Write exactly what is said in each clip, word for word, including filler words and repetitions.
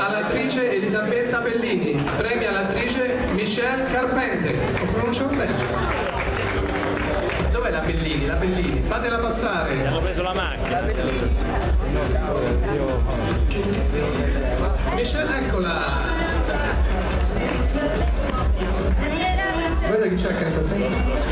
all'attrice Elisabetta Bellini, premia all'attrice Michelle Carpenter. Ho pronunciato bene? Dov'è la Bellini? La Bellini, fatela passare. Hanno preso la macchina. Michelle, eccola. Guarda chi c'è accanto a te.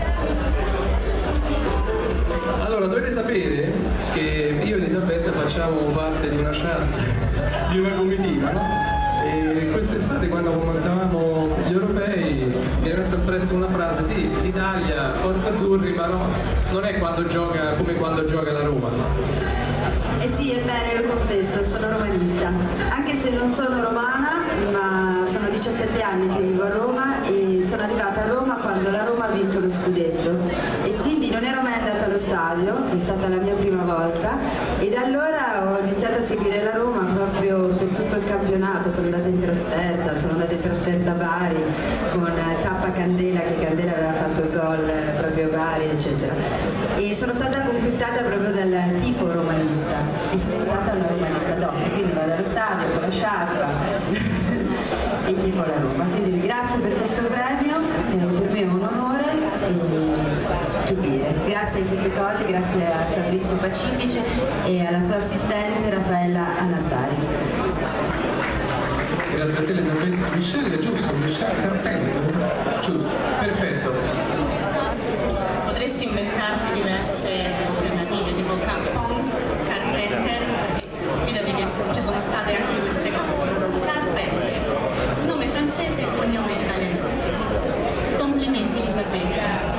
Allora, dovete sapere che io e Elisabetta facciamo parte di una chat, di una comitiva, no? E quest'estate, quando commentavamo gli europei, mi era impressa una frase: sì, l'Italia, forza azzurri, ma no, non è quando gioca come quando gioca la Roma. Eh sì, è bene, lo confesso, sono romanista, anche se non sono romana, ma sono diciassette anni che vivo a Roma e sono arrivata a Roma quando la Roma ha vinto lo scudetto e quindi non ero mai andata allo stadio, è stata la mia prima volta e da allora ho iniziato a seguire la Roma proprio per tutto il campionato, sono andata in trasferta, sono andata in trasferta a Bari con Tappa Candela, che Candela aveva fatto il gol proprio a Bari, eccetera, e sono stata conquistata proprio dal tifo romanista e sono diventata una romanista dopo, quindi vado allo stadio con la sciarpa e tifo la Roma, quindi grazie per questo premio, eh, per me è un onore e che dire, grazie ai Sette Colli, grazie a Fabrizio Pacifici e alla tua assistente Raffaella Anastasi. Grazie a te Elisabetta. Michelle è giusto, Michelle Carpenter, giusto, perfetto. Potresti inventarti diverse alternative tipo Carpon, Carpenter, fidati che ci sono state anche queste cose. Carpenter, nome francese e cognome italianissimo. Complimenti Elisabetta.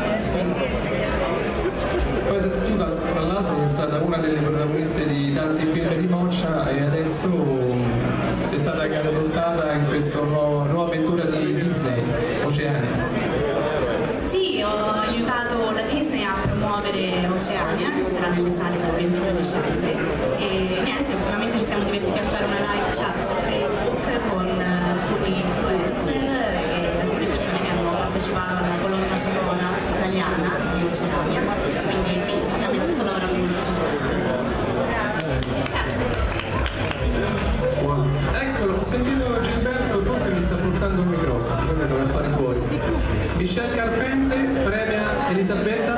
Poi tu tra l'altro sei stata una delle protagoniste di tanti film di Moccia e adesso sei stata catapultata in questa nuova, nuova avventura di Disney, Oceania. Sì, ho aiutato la Disney a promuovere Oceania, che sarà nelle sale dal ventuno dicembre e niente, ultimamente ci siamo divertiti a fare una live chat su Facebook con alcuni influencer e alcune persone che hanno partecipato alla colonna sonora italiana di Oceania, quindi sì, ultimamente sto lavorando molto su quello. Grazie. Wow. Eccolo, ho sentito Gilberto, forse mi sta portando il microfono, quindi devo fare fuori. Michelle Carpenter premia Elisabetta